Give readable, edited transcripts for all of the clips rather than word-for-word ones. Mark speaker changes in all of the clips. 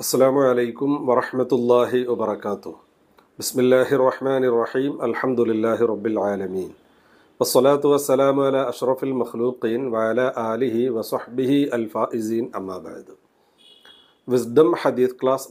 Speaker 1: അസ്സലാമു അലൈക്കും വറഹ്മത്തുള്ളാഹി വബറകാതുഹു. ബിസ്മില്ലാഹിർ റഹ്മാനിർ റഹീം. അൽഹംദുലില്ലാഹി റബ്ബിൽ ആലമീൻ. വസ്സലാത്തു വസ്സലാമു അലാ അഷ്റഫിൽ മഖ്ലൂഖീൻ വഅലാ ആലിഹി വസഹ്ബിഹി അൽ ഫായിസീൻ. അമ്മാ ബഅദ്. വിസ്ഡം ഹദീസ് ക്ലാസ്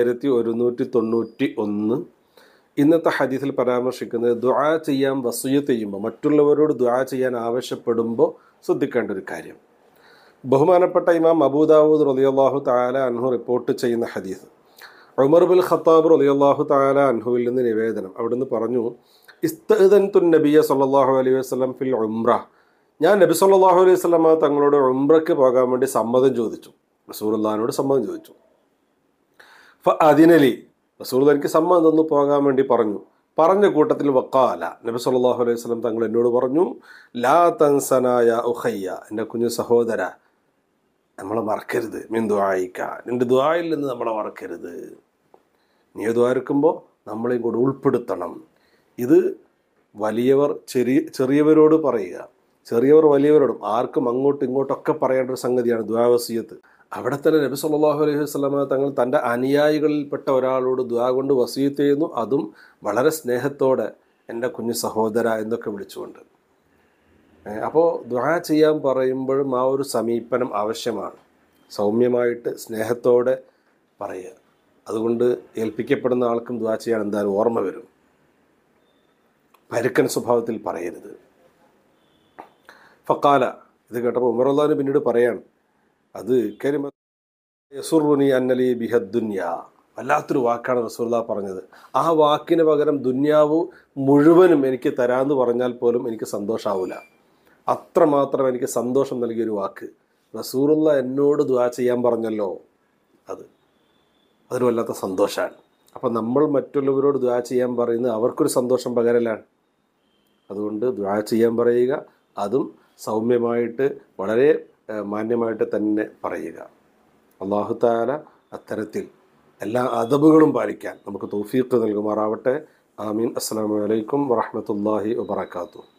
Speaker 1: 3191. ഇന്നത്തെ ഹദീസിൽ പരാമർശിക്കുന്നത് ദുആ ചെയ്യാൻ വസിയ്യത്ത് ചെയ്യുമ്പോൾ, മറ്റുള്ളവരോട് ദുആ ചെയ്യാൻ ആവശ്യപ്പെടുമ്പോൾ ശ്രദ്ധിക്കേണ്ട ഒരു കാര്യം. ബഹുമാനപ്പെട്ട ഇമാം അബൂ ദാവൂദ് റളിയല്ലാഹു തആല അൻഹു റിപ്പോർട്ട് ചെയ്യുന്ന ഹദീസ്, ഉമർ ബിൻ ഖത്താബ് റളിയല്ലാഹു തആല അൻഹുവിൽ നിന്ന് നിവേദനം. അവിടുന്ന് പറഞ്ഞു, ഇസ്തഅദൻതു നബിയ സല്ലല്ലാഹു അലൈഹി വസല്ലം ഫിൽ ഉംറ. ഞാൻ നബി സല്ലല്ലാഹു അലൈഹി വസല്ലം തങ്ങളോട് ഉംറയ്ക്ക് പോകാൻ വേണ്ടി സമ്മതം ചോദിച്ചു. റസൂലുള്ളാഹിനോട് സമ്മതം ചോദിച്ചു. ഫഅദിനലി, റസൂൽ എനിക്ക് സമ്മതം തന്നു, പോകാൻ വേണ്ടി പറഞ്ഞു. പറഞ്ഞ കൂട്ടത്തിൽ വഖാല, നബി സല്ലല്ലാഹു അലൈഹി വസല്ലം തങ്ങൾ എന്നോട് പറഞ്ഞു, ലാ തൻസനാ യാ ഉഖയ്യ, എൻ്റെ കുഞ്ഞു സഹോദര, നമ്മളെ മറക്കരുത്. മിൻ ദുആയിക, നിന്റെ ദുആയിൽ നിന്ന് നമ്മളെ മറക്കരുത്. നീ ദ്വാരക്കുമ്പോൾ നമ്മളെയും കൂടെ ഉൾപ്പെടുത്തണം. ഇത് വലിയവർ ചെറിയവരോട് പറയുക, ചെറിയവർ വലിയവരോടും, ആർക്കും അങ്ങോട്ടും ഇങ്ങോട്ടൊക്കെ പറയേണ്ട ഒരു സംഗതിയാണ് ദുആ വസിയത്ത്. അവിടെ തന്നെ നബി സല്ലല്ലാഹു അലൈഹി വസല്ലം തങ്ങൾ തൻ്റെ അനുയായികളിൽപ്പെട്ട ഒരാളോട് ദുആ കൊണ്ട് വസിയത്ത് ചെയ്യുന്നു, അതും വളരെ സ്നേഹത്തോടെ, എൻ്റെ കുഞ്ഞു സഹോദര എന്നൊക്കെ വിളിച്ചുകൊണ്ട്. അപ്പോൾ ദുആ ചെയ്യാൻ പറയുമ്പോഴും ആ ഒരു സമീപനം ആവശ്യമാണ്. സൗമ്യമായിട്ട് സ്നേഹത്തോടെ പറയുക. അതുകൊണ്ട് ഏൽപ്പിക്കപ്പെടുന്ന ആൾക്കും ദുആ ചെയ്യാൻ എന്തായാലും ഓർമ്മ വരും. പരുക്കൻ സ്വഭാവത്തിൽ പറയരുത്. ഫഖാല, ഇത് കേട്ടപ്പോൾ ഉമർ റളിയല്ലാഹു പിന്നീട് പറയാണ്, അത് കലിമ യസുറുനി അന്നലി ബിഹദ്ദുന്യാ, വല്ലാത്തൊരു വാക്കാണ് റസൂലുള്ളാഹി പറഞ്ഞത്. ആ വാക്കിന് പകരം ദുന്യാവ് മുഴുവനും എനിക്ക് തരാമെന്ന് പറഞ്ഞാൽ പോലും എനിക്ക് സന്തോഷമാവില്ല. അത്രമാത്രം എനിക്ക് സന്തോഷം നൽകിയൊരു വാക്ക്. റസൂലുള്ളാഹി എന്നോട് ദുആ ചെയ്യാൻ പറഞ്ഞല്ലോ, അതൊരു വല്ലാത്ത സന്തോഷമാണ്. അപ്പം നമ്മൾ മറ്റുള്ളവരോട് ദുആ ചെയ്യാൻ പറയുന്നത് അവർക്കൊരു സന്തോഷം പകരലാണ്. അതുകൊണ്ട് ദുആ ചെയ്യാൻ പറയുക, അതും സൗമ്യമായിട്ട് വളരെ മാന്യമായിട്ട് തന്നെ പറയുക. അല്ലാഹു തആല അത്തരത്തിൽ എല്ലാ അദബുകളും പാലിക്കാൻ നമുക്ക് തൗഫീഖ് നൽകുമാറാവട്ടെ. ആമീൻ. അസ്സലാമു അലൈക്കും വറഹ്മത്തുള്ളാഹി വബറകാതുഹു.